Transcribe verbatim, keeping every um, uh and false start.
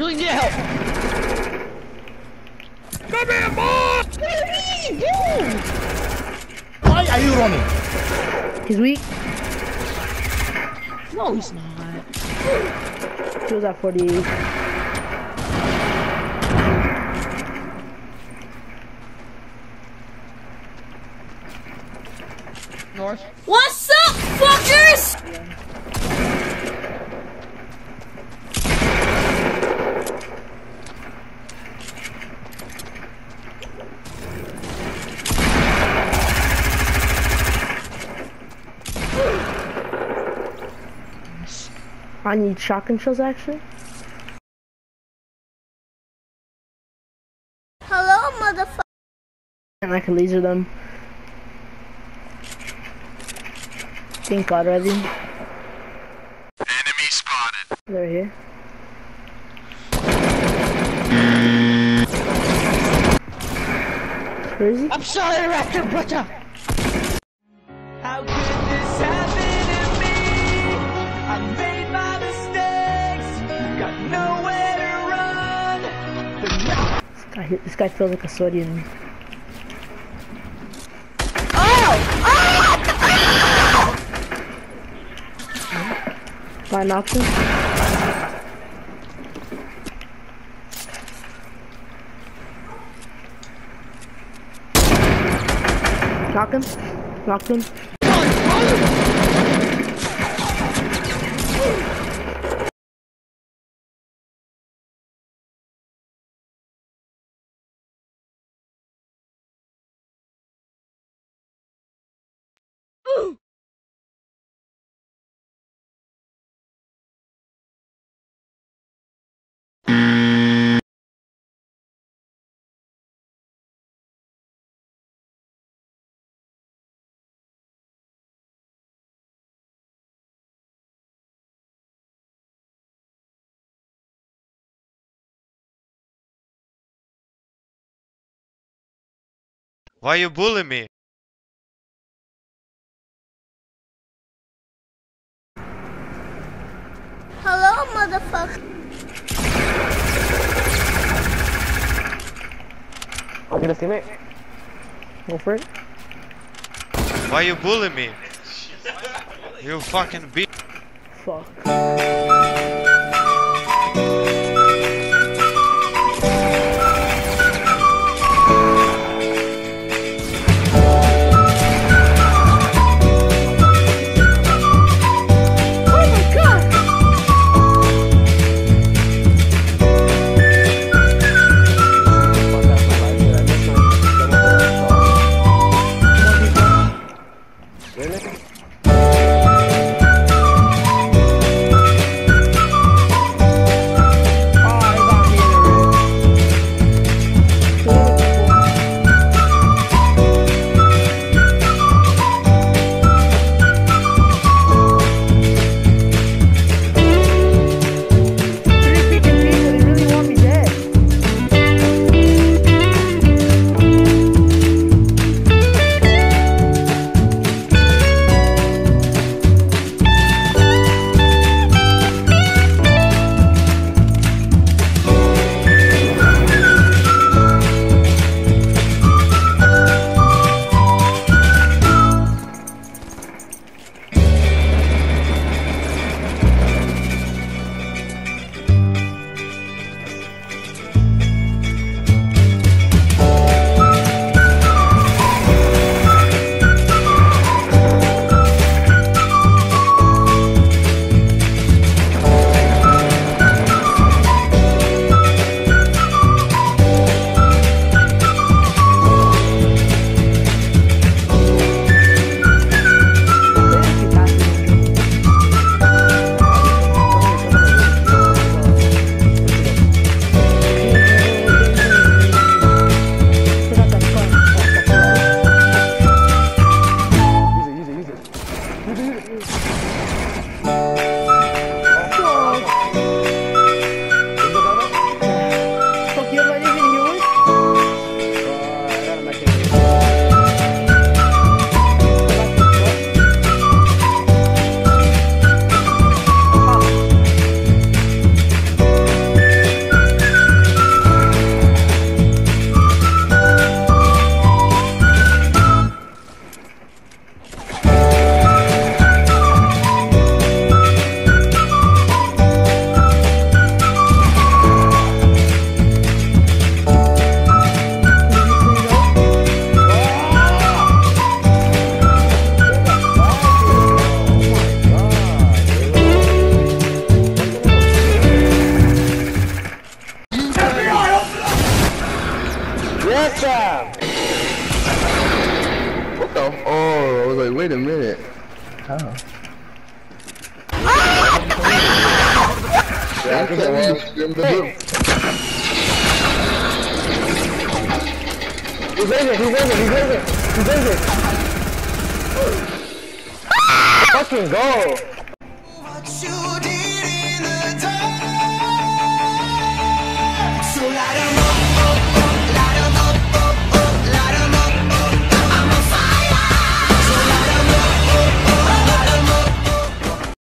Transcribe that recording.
really need help. Come here, boy! What do you mean, dude? Why are you running? He's weak. No, he's not. He was at forty-eight. North. What's up, fuckers? I need shotgun shells actually. Hello, motherfucker. And I can laser them. Thank God, ready? Enemy spotted. They're here. Where is he? I'm sorry, Raptor Butter. How could this happen to me? I made my mistakes, got nowhere to run. But now This guy, this guy feels like a Saudi. Fine option. Knock him. Knocked him. Why you bully me? Hello, motherfucker. Okay, let's teammate. Go for it. Why you bully me? You fucking bitch. Fuck. What the? Oh, I was like, wait a minute. How? Yeah, I think I was. He's in it, he's in it, he's in it, he's in it. Fucking go! What you did.